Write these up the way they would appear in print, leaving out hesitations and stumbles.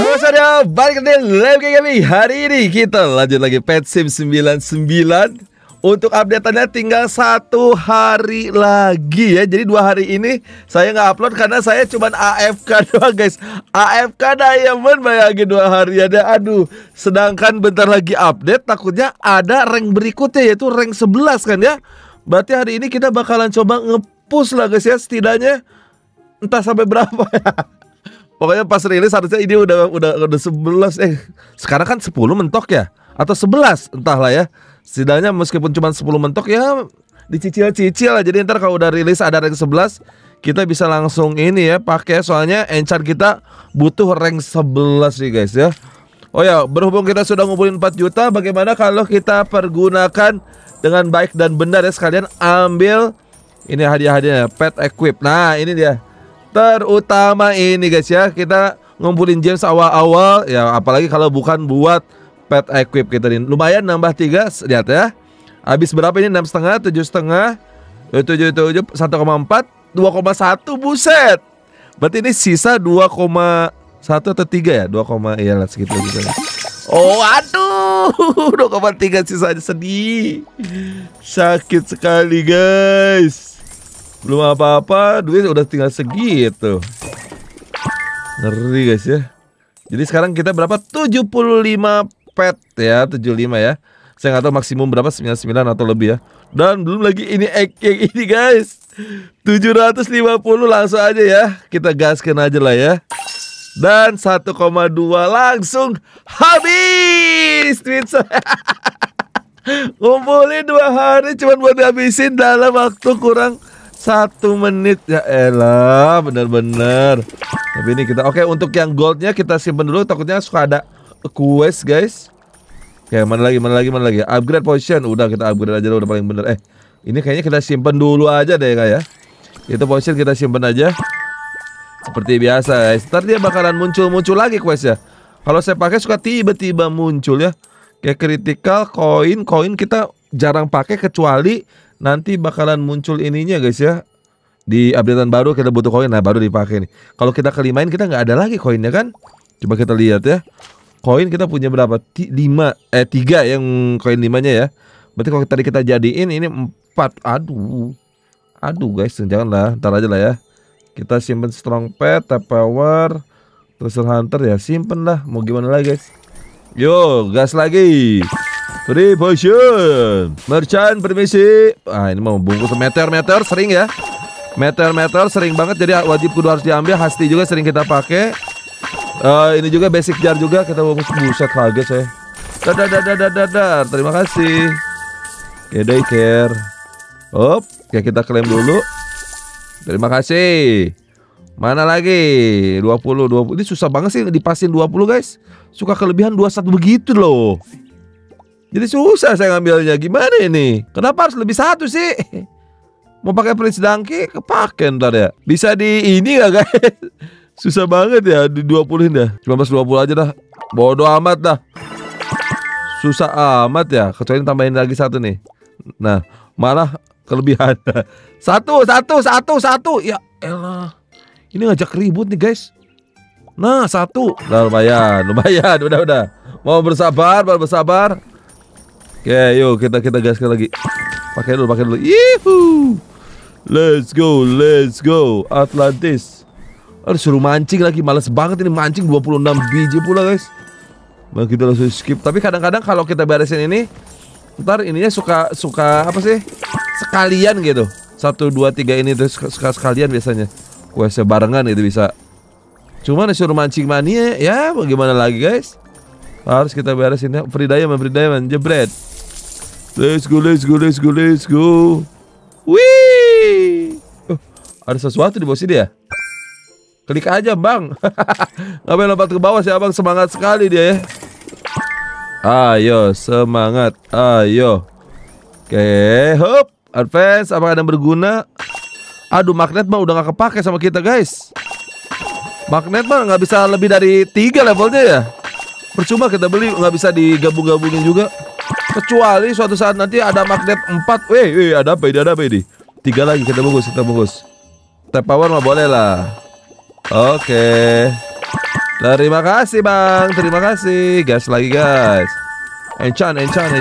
Saya balik ke live kami. Hari ini kita lanjut lagi Pet Sim 99. Untuk update-annya tinggal 1 hari lagi ya. Jadi 2 hari ini saya nggak upload karena saya cuman AFK doang guys. AFK Diamond bayangin 2 hari ada. Aduh. Sedangkan bentar lagi update takutnya ada rank berikutnya yaitu rank 11 kan ya. Berarti hari ini kita bakalan coba nge-push lah guys ya. Setidaknya entah sampai berapa ya. Pokoknya pas rilis harusnya ini udah 11. Sekarang kan 10 mentok ya, atau 11 entahlah ya. Setidaknya meskipun cuma 10 mentok ya dicicil-cicil lah. Jadi ntar kalau udah rilis ada rank 11 kita bisa langsung ini ya pakai. Soalnya enchant kita butuh rank 11 nih guys ya. Oh ya, berhubung kita sudah ngumpulin 4 juta, bagaimana kalau kita pergunakan dengan baik dan benar ya. Sekalian ambil ini hadiah-hadiahnya, pet equip. Nah ini dia. Terutama ini guys ya, kita ngumpulin gems awal-awal ya, apalagi kalau bukan buat pet equip kita ini. Lumayan nambah 3, lihat ya. Habis berapa ini? 6,5, 7,5, 7, 1,4, 2,1, buset. Berarti ini sisa 2,1 atau 3 ya? 2, iya lah segitu gitu. Oh aduh, 2,3 sisanya, sedih. Sakit sekali guys. Belum apa-apa, duit udah tinggal segitu. Ngeri guys ya. Jadi sekarang kita berapa? 75 pet ya, 75 ya. Saya nggak tahu maksimum berapa, 99 atau lebih ya. Dan belum lagi ini egg yang ini guys. 750 langsung aja ya. Kita gaskan aja lah ya. Dan 1,2 langsung habis tweet saya. Ngumpulin 2 hari cuma buat habisin dalam waktu kurang 1 menit. Ya elah, bener-bener. Tapi ini kita oke, untuk yang goldnya kita simpen dulu, takutnya suka ada quest guys. Oke, mana lagi upgrade potion. Udah kita upgrade aja, udah paling bener. Ini kayaknya kita simpen dulu aja deh kayak. Itu potion kita simpen aja seperti biasa guys. Ntar dia bakalan muncul lagi quest ya. Kalau saya pakai suka tiba-tiba muncul ya. Kayak critical koin kita jarang pakai kecuali nanti bakalan muncul ininya guys ya. Di updatean baru kita butuh koin, nah baru dipakai nih. Kalau kita kelimain kita nggak ada lagi koinnya kan. Coba kita lihat ya. Koin kita punya berapa? 3 yang koin 5-nya ya. Berarti kalau tadi kita jadiin ini 4. Aduh guys, janganlah, ntar aja lah ya. Kita simpen strong pet, tap power, treasure hunter ya, simpen lah. Mau gimana lagi guys. Yo, gas lagi. Free potion. Merchant permisi. Ini mau bungkus meteor sering ya. Meteor sering banget, jadi wajib kudu harus diambil. Hasti juga sering kita pakai. Ini juga basic jar juga kita bungkus. Buset, kaget saya. Dadar. Terima kasih. Oke, daycare. Oke, kita klaim dulu. Terima kasih. Mana lagi? 20. Ini susah banget sih dipasin 20 guys. Suka kelebihan 21 begitu loh. Jadi susah saya ngambilnya. Gimana ini? Kenapa harus lebih 1 sih? Mau pakai Prince Donkey kepake ntar ya. Bisa di ini gak guys? Susah banget ya di 20-in dah. 19-20 aja dah. Bodoh amat dah. Susah amat ya. Kecuali tambahin lagi 1 nih. Nah, malah kelebihan. 1. Ya elah. Ini ngajak ribut nih guys. Nah 1. Nah, lumayan. Udah. Mau bersabar. Oke, yuk kita gaskan lagi. Pakai dulu. Yuhu. Let's go. Atlantis. Suruh mancing lagi, males banget ini mancing 26 biji pula guys. Nah, kita langsung skip. Tapi kadang-kadang kalau kita beresin ini, ntar ininya suka apa sih? Sekalian gitu. 1, 2, 3 ini terus sekalian biasanya. Questnya barengan itu bisa. Cuman disuruh mancing mania ya, bagaimana lagi guys? Harus kita beresin ya. Free diamond, jebret. Let's go. Wih. Ada sesuatu di bawah sini ya? Klik aja bang. Ngapain lompat ke bawah sih abang? Semangat sekali dia ya. Ayo semangat. Ayo. Oke, hop. Advance, apakah ada yang berguna? Aduh, magnet mah udah gak kepake sama kita guys. Magnet mah nggak bisa lebih dari 3 levelnya ya. Percuma kita beli, nggak bisa digabung-gabungin juga. Kecuali suatu saat nanti ada magnet 4. Ada apa ini? 3 lagi kita bungkus. Tap power mah boleh lah. Oke. Terima kasih bang, terima kasih. Gas lagi guys. Enchant.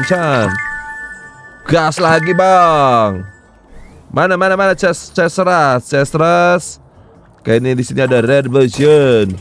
Gas lagi bang. Mana chest rush. Kayak ini di sini ada red version.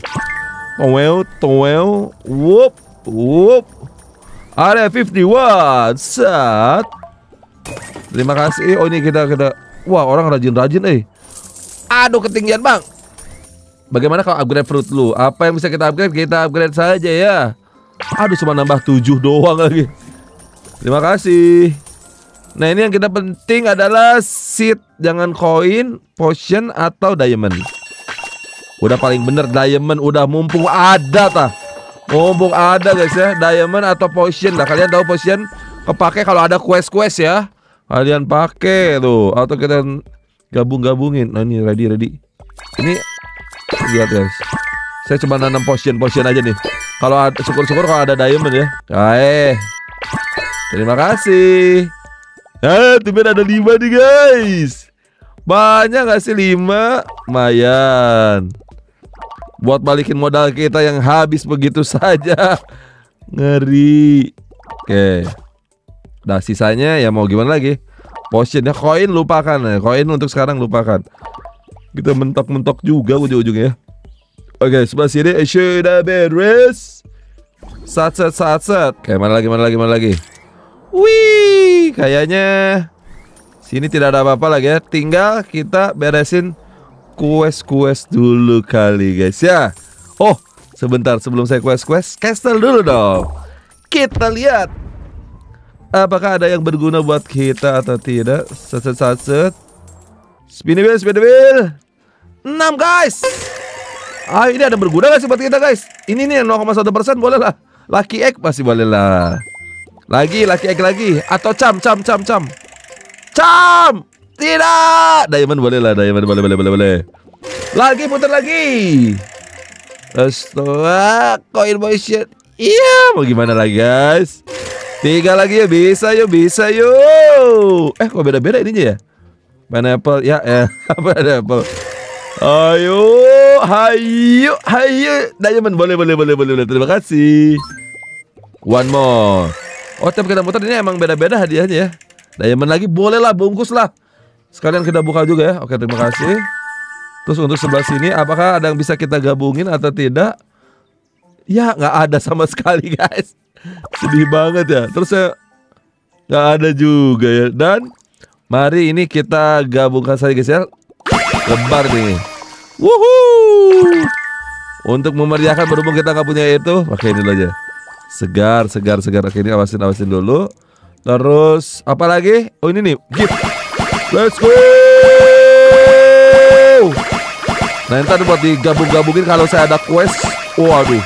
Whoop. Area 51. Set. Terima kasih. Oh ini kita. Wah orang rajin. Aduh ketinggian bang. Bagaimana kalau upgrade fruit lu? Apa yang bisa kita upgrade? Kita upgrade saja ya. Aduh cuma nambah 7 doang lagi. Terima kasih. Nah ini yang kita penting adalah seed. Jangan koin, potion atau diamond. Udah paling bener diamond. Udah mumpung ada Mumpung ada guys ya. Diamond atau potion lah. Kalian tahu potion kepake kalau ada quest ya. Kalian pakai tuh. Atau kita gabungin. Nah ini ready. Ini lihat guys. Saya cuma nanam potion aja nih. Kalau syukur-syukur kalau ada diamond ya. Terima kasih. Tiba ada 5 nih guys. Banyak gak sih 5? Lumayan. Buat balikin modal kita yang habis begitu saja. Ngeri. Oke. Nah sisanya ya mau gimana lagi. Potion ya, koin lupakan ya. Koin untuk sekarang lupakan. Kita mentok-mentok juga ujung-ujungnya. Oke, sebelah sini sudah beres. Satset. Oke, mana lagi. Wih, kayaknya sini tidak ada apa-apa lagi ya. Tinggal kita beresin quest dulu kali guys ya. Oh, sebentar sebelum saya quest castle dulu dong. Kita lihat apakah ada yang berguna buat kita atau tidak. Satset. Spinny wheel 6 guys. Ini ada berguna gak sih buat kita guys? Ini nih 0,1% boleh lah. Lucky egg masih boleh lah. Lucky egg lagi. Atau cam. Tidak. Diamond boleh lah. Diamond boleh. Lagi putar lagi. Astaga. Coin motion. Iya mau gimana lagi guys. 3 lagi ya. Bisa yuk. Kok beda-beda ininya ya. Pineapple ya. Pineapple. Ayo. Diamond boleh. Terima kasih. One more. Oh tiap kita muter ini emang beda-beda hadiahnya ya. Diamond lagi boleh lah, bungkus lah. Sekalian kita buka juga ya. Oke terima kasih. Terus untuk sebelah sini apakah ada yang bisa kita gabungin atau tidak? Ya nggak ada sama sekali guys. Sedih banget ya. Terus ya nggak ada juga ya. Dan mari ini kita gabungkan saja guys ya. Lebar nih. Wuhuu. Untuk memeriahkan berhubung kita nggak punya itu, pakai ini dulu aja. Segar. Oke ini awasin dulu. Terus apa lagi? Oh ini nih gift. Let's go. Nah ntar buat digabung-gabungin kalau saya ada quest. Waduh.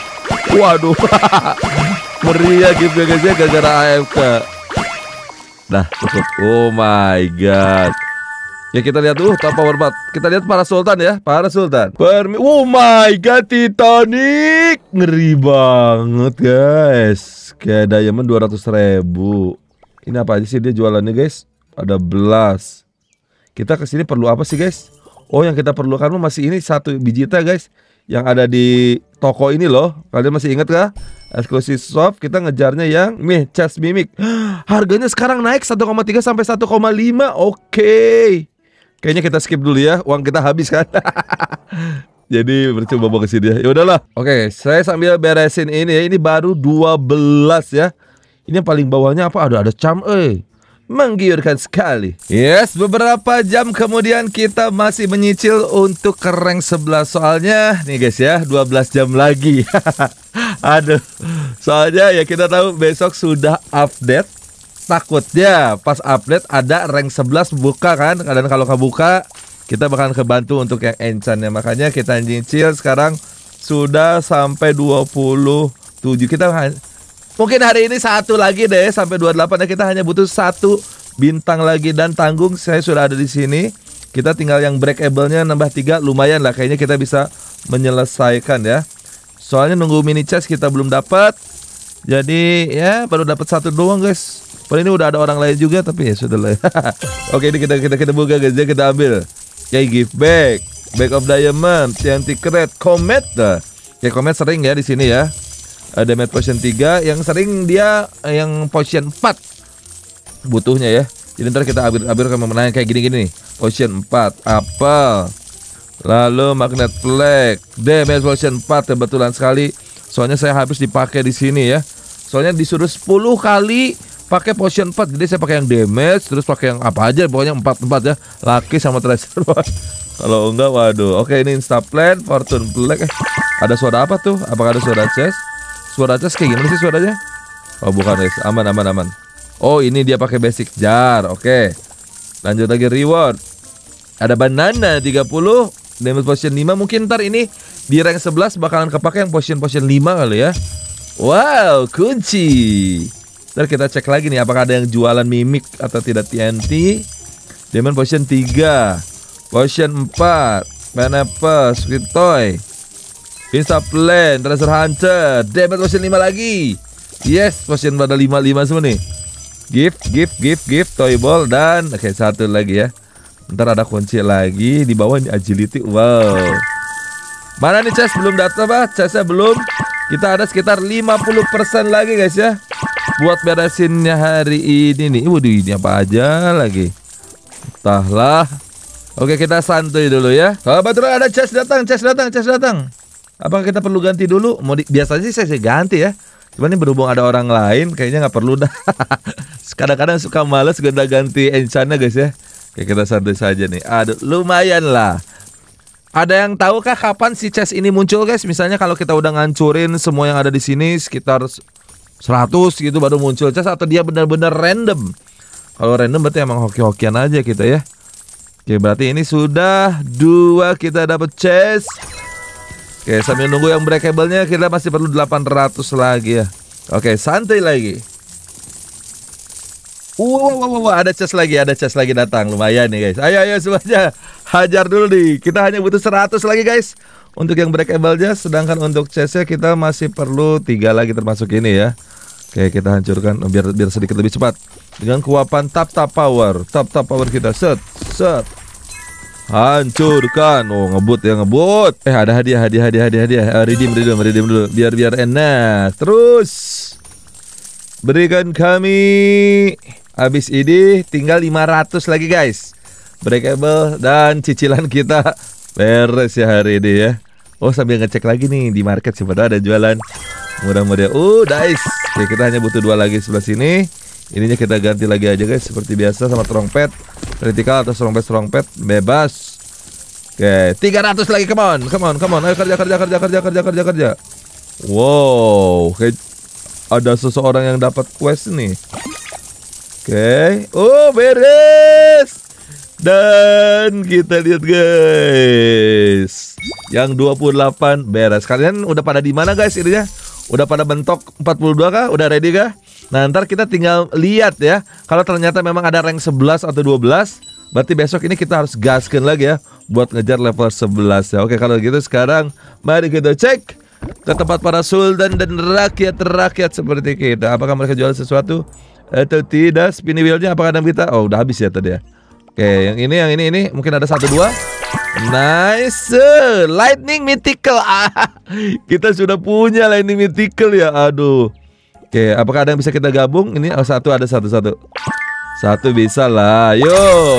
Meriah giftnya guys ya gara-gara AFK. Nah cukup. Oh my god. Ya kita lihat top power bat. Kita lihat para sultan ya. Oh my god, Titanic. Ngeri banget guys. Kayak diamond 200.000. Ini apa aja sih dia jualannya guys? Ada belas. Kita kesini perlu apa sih guys? Oh yang kita perlukan masih ini 1 bijita guys. Yang ada di toko ini loh. Kalian masih ingat kah? Exclusive shop. Kita ngejarnya yang chest mimic. Harganya sekarang naik 1,3 sampai 1,5. Oke. Kayaknya kita skip dulu ya, uang kita habis kan. Jadi percuma bawa ke sini ya. Ya udahlah. Oke, saya sambil beresin ini ya. Ini baru 12 ya. Ini yang paling bawahnya apa? Ada cam menggiurkan sekali. Yes, beberapa jam kemudian kita masih menyicil untuk ke rank 11. Soalnya nih guys ya, 12 jam lagi. Aduh. Soalnya ya kita tahu besok sudah update. Takutnya pas update ada rank 11 buka kan. Dan kalau kebuka kita bakalan kebantu untuk yang enchant ya. Makanya kita nyicil sekarang sudah sampai 27. Kita mungkin hari ini 1 lagi deh sampai 28 ya. Kita hanya butuh 1 bintang lagi. Dan tanggung saya sudah ada di sini. Kita tinggal yang breakable-nya nambah 3. Lumayan lah kayaknya kita bisa menyelesaikan ya. Soalnya nunggu mini chest kita belum dapat. Jadi ya baru dapat 1 doang guys. Padahal ini udah ada orang lain juga tapi ya sudah lah. Oke ini kita buka guys ya, kita ambil. Kayak give back of diamond, TNT crate, comet dah. Kayak Komet sering ya di sini ya. Damage potion 3, yang sering dia yang potion 4 butuhnya ya. Jadi ntar kita upgrade ke memenangnya kayak gini-gini nih. Potion 4, apel. Lalu magnet flag, damage potion 4, kebetulan sekali. Soalnya saya habis dipakai di sini ya. Soalnya disuruh 10 kali pakai potion 4. Jadi saya pakai yang damage, terus pakai yang apa aja, pokoknya 4 ya. Lucky sama treasure. Kalau enggak, waduh. Oke, ini insta plan, fortune flag. Ada suara apa tuh? Apakah ada suara chest? Suara chest kayak gimana sih suaranya? Oh, bukan guys, aman. Oh, ini dia pakai basic jar. Oke. Lanjut lagi reward. Ada banana 30, damage potion 5. Mungkin ntar ini di rank 11 bakalan kepake yang potion 5 kali ya. Wow, kunci. Ntar kita cek lagi nih apakah ada yang jualan mimik atau tidak. TNT, damage potion 3, potion 4, pineapple, sweet toy, insta plan, treasure hunter, damage potion 5 lagi. Yes, potion pada 5 semua nih. Gift, toy ball, dan oke, satu lagi ya. Ntar ada kunci lagi di bawah, ini agility. Wow. Mana nih chest belum datang Pak? Chestnya belum. Kita ada sekitar 50% lagi guys ya, buat beresinnya hari ini nih. Waduh, ini apa aja lagi, entahlah. Oke, kita santuy dulu ya. Kebetulan ada chest datang. Apakah kita perlu ganti dulu? Biasanya sih saya ganti ya. Cuman ini berhubung ada orang lain, kayaknya nggak perlu dah. Kadang-kadang suka males ganti enchantnya guys ya. Oke, kita santai saja nih. Aduh, lumayan lah. Ada yang tahu kah kapan si chest ini muncul guys? Misalnya kalau kita udah ngancurin semua yang ada di sini sekitar 100 gitu baru muncul chest, atau dia benar-benar random? Kalau random berarti emang hoki-hokian aja kita ya. Oke, berarti ini sudah 2 kita dapat chest. Oke, sambil nunggu yang breakable-nya kita masih perlu 800 lagi ya. Oke, santai lagi. Wow, ada chest lagi datang. Lumayan nih guys. Ayo semuanya hajar dulu nih. Kita hanya butuh 100 lagi guys untuk yang breakable-nya. Sedangkan untuk chestnya kita masih perlu 3 lagi termasuk ini ya. Oke, kita hancurkan biar sedikit lebih cepat. Dengan kuapan tap power. Tap power kita set. Hancurkan. Oh, ngebut. Ada hadiah. Redeem dulu biar enak. Terus berikan kami. Habis ini tinggal 500 lagi guys. Breakable dan cicilan kita beres ya hari ini ya. Oh, sambil ngecek lagi nih di market siapa tahu ada jualan murah-murah. Nice. Oke, kita hanya butuh 2 lagi sebelah sini. Ininya kita ganti lagi aja guys seperti biasa sama trompet. Critical atau trompet bebas. Oke, 300 lagi. Come on. Ayo kerja. Wow, kayak ada seseorang yang dapat quest nih. Oke, beres. Dan kita lihat guys, yang 28 beres. Kalian udah pada di mana guys ininya? Udah pada bentok 42 kah? Udah ready kah? Nah, ntar kita tinggal lihat ya. Kalau ternyata memang ada rank 11 atau 12, berarti besok ini kita harus gaskan lagi ya buat ngejar level 11 ya. Oke, kalau gitu sekarang mari kita cek ke tempat para sultan dan rakyat seperti kita. Apakah mereka jual sesuatu atau tidak? Spin wheel-nya apakah ada kita? Oh, udah habis ya tadi ya. Oke, yang ini mungkin ada 1 2. Nice, lightning mythical. Kita sudah punya lightning mythical ya. Aduh. Oke, apakah ada yang bisa kita gabung? Ini satu bisa lah. Yo.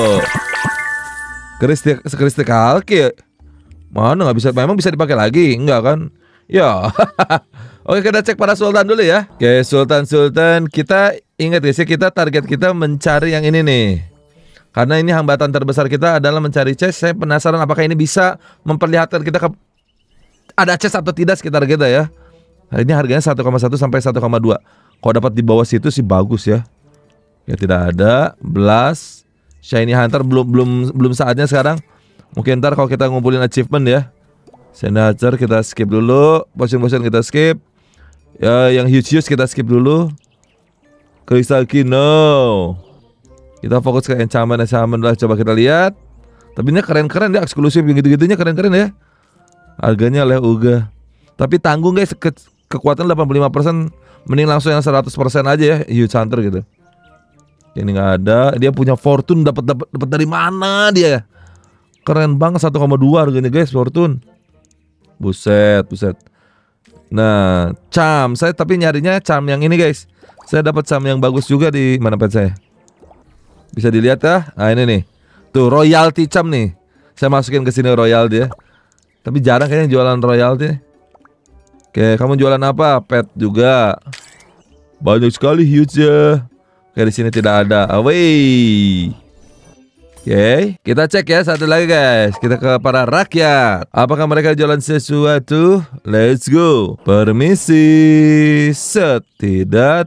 Crystal Key. Mana nggak bisa? Memang bisa dipakai lagi? Enggak kan? Ya. Oke, kita cek para sultan dulu ya. Oke, sultan. Kita ingat ya sih, kita target kita mencari yang ini nih. Karena ini hambatan terbesar kita adalah mencari chest. Saya penasaran apakah ini bisa memperlihatkan kita ada chest atau tidak sekitar kita ya. Hari ini harganya 1,1 sampai 1,2. Kalau dapat di bawah situ sih bagus ya. Ya, tidak ada. Blast, Shiny Hunter belum saatnya sekarang. Mungkin ntar kalau kita ngumpulin achievement ya. Shiny Hunter kita skip dulu. Potion kita skip. Ya, yang huge kita skip dulu. Crystal Key no. Kita fokus ke enchantment lah. Coba kita lihat. Tapi ini keren-keren ya, eksklusif yang gitu-gitunya keren-keren ya. Harganya oleh Uga. Tapi tanggung guys, kekuatan 85%. Mending langsung yang 100% aja ya, huge hunter gitu. Ini nggak ada. Dia punya fortune, dapat dari mana dia? Keren banget, 1,2 harganya guys fortune. Buset. Nah, charm. Saya tapi nyarinya charm yang ini guys. Saya dapat charm yang bagus juga di mana pet saya. Bisa dilihat ya. Nah ini nih. Tuh royalty charm nih. Saya masukin ke sini royalty ya. Tapi jarang kayaknya jualan royalty. Oke, kamu jualan apa? Pet juga. Banyak sekali huge ya. Oke, di sini tidak ada. Away. Oke, kita cek ya satu lagi guys. Kita ke para rakyat. Apakah mereka jualan sesuatu? Let's go. Permisi. Set. Tidak.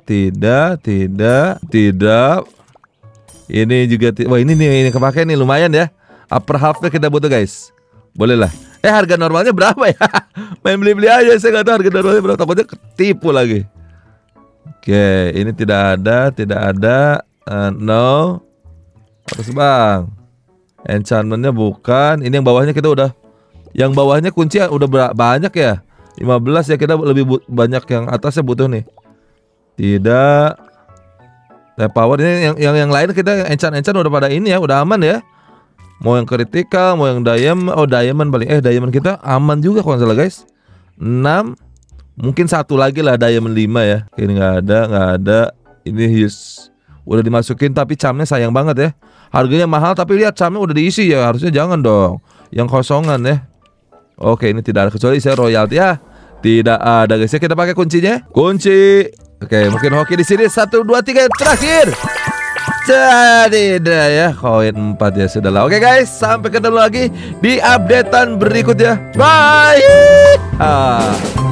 Ini juga wah ini nih, ini kepake nih lumayan ya. Upper halfnya kita butuh guys. Boleh lah. Harga normalnya berapa ya? Main beli-beli aja. Saya nggak tahu harga normalnya berapa. Takutnya ketipu lagi. Oke, ini tidak ada. No. Terus bang, enchantmentnya bukan. Ini yang bawahnya kita udah. Yang bawahnya kunci udah banyak ya. 15 ya, kita lebih banyak yang atasnya butuh nih. Tidak. Power ini yang lain kita enchant udah pada ini ya, udah aman ya. Mau yang critical, mau yang diamond. Oh diamond paling. Diamond kita aman juga kalau nggak salah guys. 6. Mungkin satu lagi lah diamond 5 ya. Ini nggak ada. Ini his udah dimasukin tapi charmnya sayang banget ya. Harganya mahal tapi lihat charmnya udah diisi ya. Harusnya jangan dong yang kosongan ya. Oke, ini tidak ada kecuali saya royalty ya. Tidak ada guys ya. Kita pakai kuncinya. Kunci. Oke, mungkin hoki di sini 1 2 3 terakhir. Tidak ya. Koin 4 ya sudahlah. Oke guys, sampai ketemu lagi di updatean berikutnya. Bye.